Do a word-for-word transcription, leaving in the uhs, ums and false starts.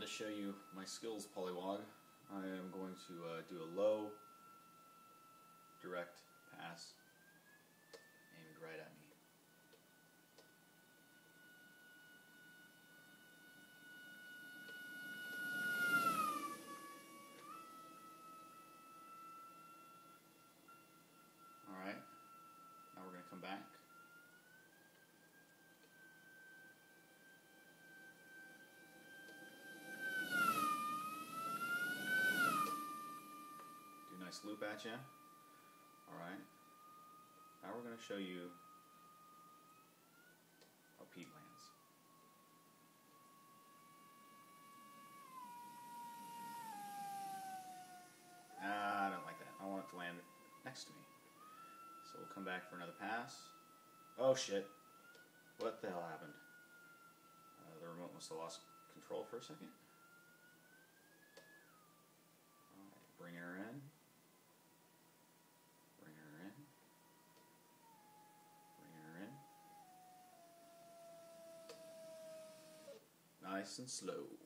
to show you my skills polywog. I am going to uh, do a low, direct pass aimed right at me. Alright, now we're going to come back. Nice loop at you. Alright. Now we're going to show you how Pete lands. Ah, I don't like that. I want it to land next to me. So we'll come back for another pass. Oh shit. What the hell happened? Uh, the remote must have lost control for a second. Alright, bring her in. Nice and slow.